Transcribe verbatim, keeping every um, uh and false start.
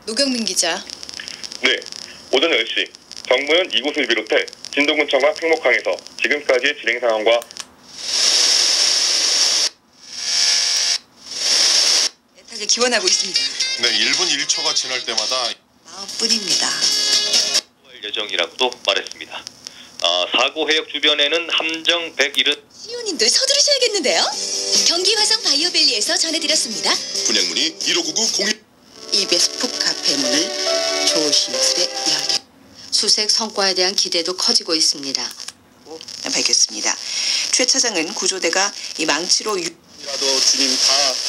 노경민 기자. 네, 오전 열 시 정부는 이곳을 비롯해 진도군청과 팽목항에서 지금까지의 진행 상황과 애타게 기원하고 있습니다. 네, 일 분 일 초가 지날 때마다 마음뿐입니다. 예정이라고도 말했습니다. 아, 사고 해역 주변에는 함정 백칠십 시온님들 서두르셔야겠는데요? 경기 화성 바이오밸리에서 전해드렸습니다. 분양문의 일오구구 공일 이베스풋 카페 문을 조심스레 열게. 수색 성과에 대한 기대도 커지고 있습니다. 밝혔습니다. 최 차장은 구조대가 이 망치로 유... 이라도 주님 다